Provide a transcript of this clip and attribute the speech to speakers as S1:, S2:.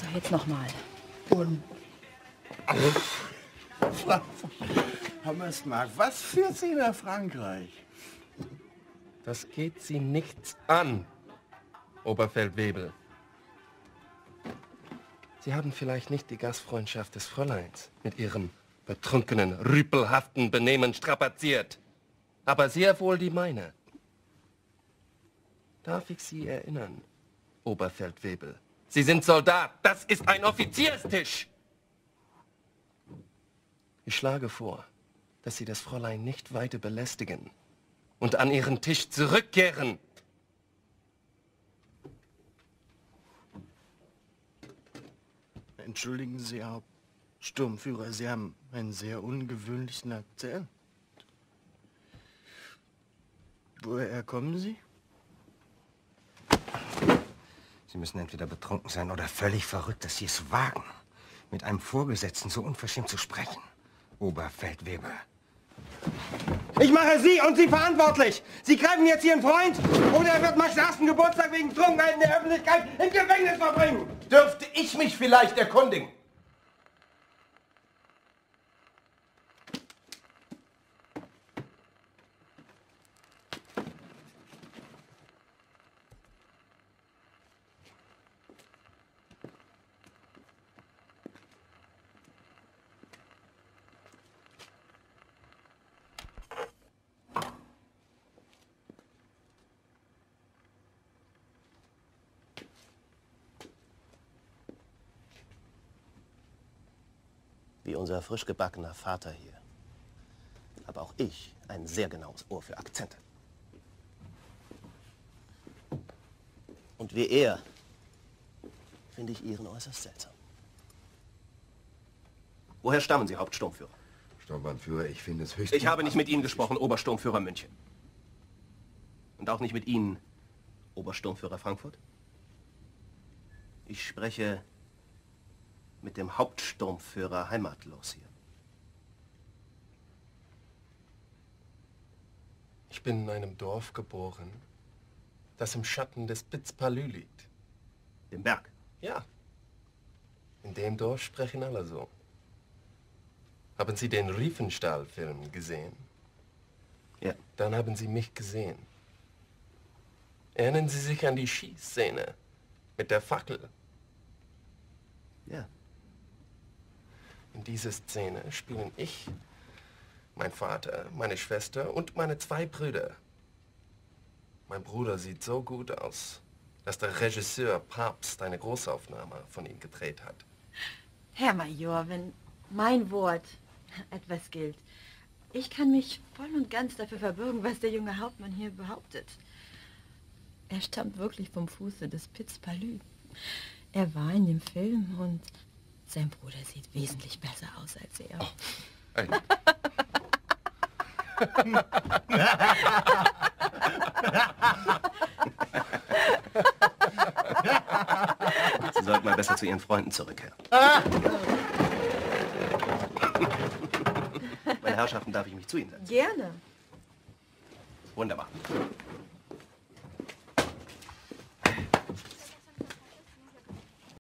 S1: jetzt nochmal.
S2: Und... Frau Mössmark, was führt Sie nach Frankreich?
S3: Das geht Sie nichts an, Oberfeldwebel. Sie haben vielleicht nicht die Gastfreundschaft des Fräuleins mit Ihrem betrunkenen, rüpelhaften Benehmen strapaziert. Aber sehr wohl die meine. Darf ich Sie erinnern, Oberfeldwebel? Sie sind Soldat. Das ist ein Offizierstisch. Ich schlage vor, dass Sie das Fräulein nicht weiter belästigen und an Ihren Tisch zurückkehren.
S2: Entschuldigen Sie, Herr Sturmführer, Sie haben einen sehr ungewöhnlichen Akzent. Woher kommen Sie?
S4: Sie müssen entweder betrunken sein oder völlig verrückt, dass Sie es wagen, mit einem Vorgesetzten so unverschämt zu sprechen. Oberfeldwebel. Ich mache Sie und Sie verantwortlich! Sie greifen jetzt Ihren Freund oder er wird meinen ersten Geburtstag wegen Trunkenheit in der Öffentlichkeit im Gefängnis verbringen!
S3: Dürfte ich mich vielleicht erkundigen?
S5: Wie unser frisch gebackener Vater hier. Aber auch ich ein sehr genaues Ohr für Akzente. Und wie er finde ich Ihren äußerst seltsam. Woher stammen Sie, Hauptsturmführer?
S6: Sturmbannführer, ich finde es höchst...
S5: Ich habe nicht mit Ihnen gesprochen, Obersturmführer München. Und auch nicht mit Ihnen, Obersturmführer Frankfurt. Ich spreche mit dem Hauptsturmführer heimatlos hier.
S3: Ich bin in einem Dorf geboren, das im Schatten des Piz-Palais liegt.
S5: Dem Berg?
S3: Ja. In dem Dorf sprechen alle so. Haben Sie den Riefenstahl-Film gesehen?
S5: Ja.
S3: Dann haben Sie mich gesehen. Erinnern Sie sich an die Schießszene mit der Fackel?
S5: Ja.
S3: In dieser Szene spielen ich, mein Vater, meine Schwester und meine 2 Brüder. Mein Bruder sieht so gut aus, dass der Regisseur Papst eine Großaufnahme von ihm gedreht hat.
S1: Herr Major, wenn mein Wort etwas gilt, ich kann mich voll und ganz dafür verbürgen, was der junge Hauptmann hier behauptet. Er stammt wirklich vom Fuße des Piz-Palais. Er war in dem Film und sein Bruder sieht wesentlich besser aus als er.
S3: Oh.
S5: Sie sollten mal besser zu Ihren Freunden zurückkehren. Meine Herrschaften, darf ich mich zu Ihnen setzen?
S1: Gerne.
S5: Wunderbar.